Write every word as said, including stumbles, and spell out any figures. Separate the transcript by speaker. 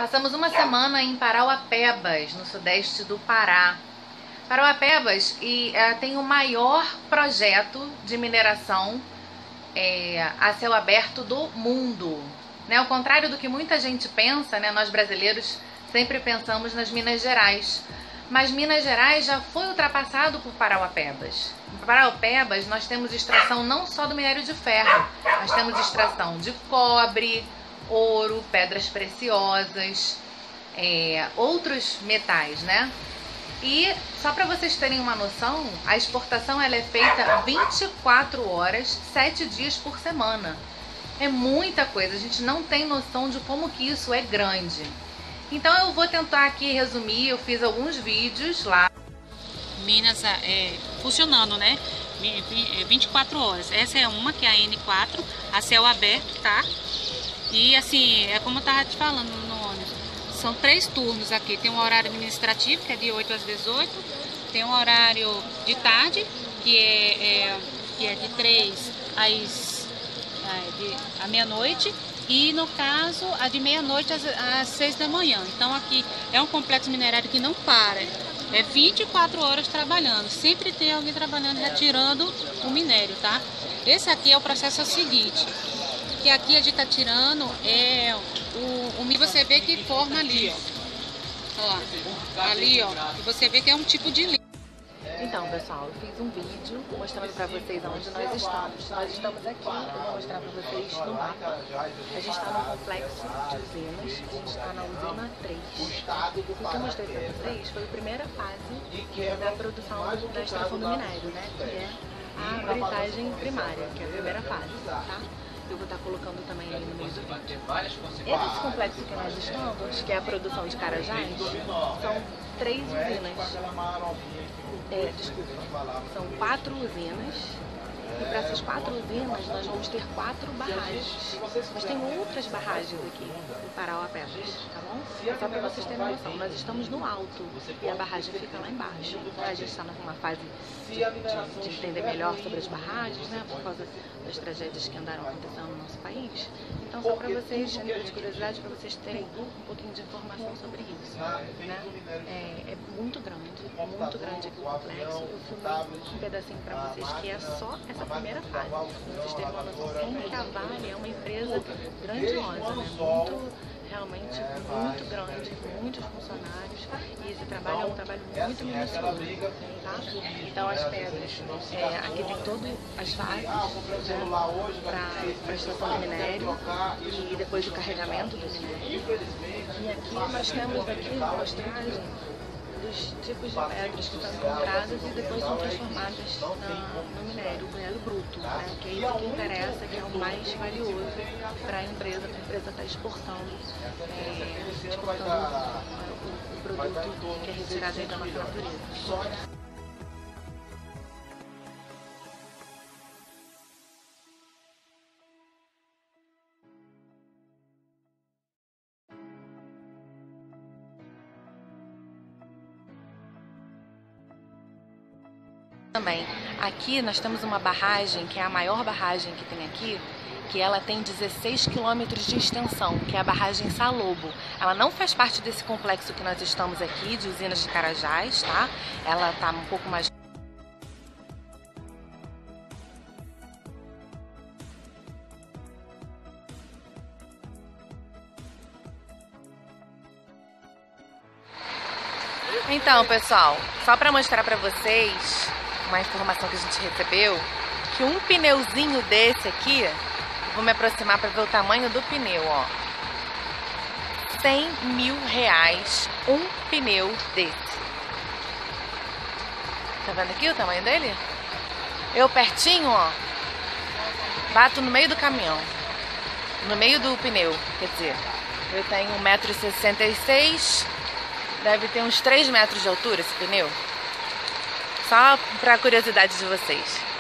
Speaker 1: Passamos uma semana em Parauapebas, no sudeste do Pará. Parauapebas e, é, tem o maior projeto de mineração é, a céu aberto do mundo. Né? Ao contrário do que muita gente pensa, né? Nós brasileiros sempre pensamos nas Minas Gerais. Mas Minas Gerais já foi ultrapassado por Parauapebas. Em Parauapebas nós temos extração não só do minério de ferro, nós temos extração de cobre, ouro, pedras preciosas, é, outros metais, né? E só para vocês terem uma noção, a exportação ela é feita vinte e quatro horas, sete dias por semana. É muita coisa, a gente não tem noção de como que isso é grande. Então eu vou tentar aqui resumir, eu fiz alguns vídeos lá.
Speaker 2: Minas é, funcionando, né? vinte e quatro horas. Essa é uma, que é a N quatro, a céu aberto, tá? E assim, é como eu tava te falando no ônibus, são três turnos aqui. Tem um horário administrativo, que é de oito às dezoito. Tem um horário de tarde, que é, é, que é de três às é, de, à meia-noite. E no caso, a de meia-noite às, às seis da manhã. Então aqui é um complexo minerário que não para. É vinte e quatro horas trabalhando. Sempre tem alguém trabalhando, retirando o minério, tá? Esse aqui é o processo é o seguinte. Que aqui a gente tá tirando é o, o que você vê que forma ali, ó. Ó, ali, ó. E você vê que é um tipo de lixo.
Speaker 1: Então, pessoal, eu fiz um vídeo mostrando pra vocês onde nós estamos. Nós estamos aqui, eu vou mostrar pra vocês no mapa. A gente está no complexo de usinas, a gente está na usina três. O que eu mostrei pra vocês foi a primeira fase da produção da extração do minério, né? Que é a britagem primária, que é a primeira fase, tá? Eu vou estar colocando também aí no meio do vídeo. Esse complexo que nós estamos, que é a produção de Carajás, são três usinas. É, desculpa, são quatro usinas. E para essas quatro usinas nós vamos ter quatro barragens. Mas tem outras barragens aqui em Parauapebas, tá bom? Só para vocês terem noção, nós estamos no alto e a barragem fica lá embaixo. A gente está numa fase de, de, de entender melhor sobre as barragens, né? Por causa das tragédias que andaram acontecendo no nosso país. Então só para vocês, a nível de curiosidade, para vocês terem um pouquinho de informação sobre isso, né? É, é muito grande, muito grande aqui o complexo. Eu filmei um pedacinho para vocês que é só essa primeira fase. Pra vocês terem uma noção como que a Vale é uma empresa grandiosa, né? Muito, realmente muito grande, muitos funcionários, e esse trabalho é um trabalho muito minucioso, tá? Então as pedras, é, aqui tem todas as fases, né, para a extração do minério e depois o carregamento do minério. E aqui nós temos aqui a mostragem dos tipos de pedras que são encontradas e depois são transformadas na, no minério, o minério bruto, né? Que é isso que interessa, que é o mais valioso para a empresa, para a empresa estar exportando, é, exportando o, o produto que é retirado aí da nossa natureza. Também, aqui nós temos uma barragem, que é a maior barragem que tem aqui, que ela tem dezesseis quilômetros de extensão, que é a barragem Salobo. Ela não faz parte desse complexo que nós estamos aqui, de usinas de Carajás, tá? Ela tá um pouco mais... Então, pessoal, só para mostrar para vocês uma informação que a gente recebeu, que um pneuzinho desse aqui, vou me aproximar para ver o tamanho do pneu, ó. cem mil reais um pneu desse. Tá vendo aqui o tamanho dele? Eu pertinho, ó, bato no meio do caminhão, no meio do pneu, quer dizer, eu tenho um metro e sessenta e seis, deve ter uns três metros de altura esse pneu. Só para curiosidade de vocês.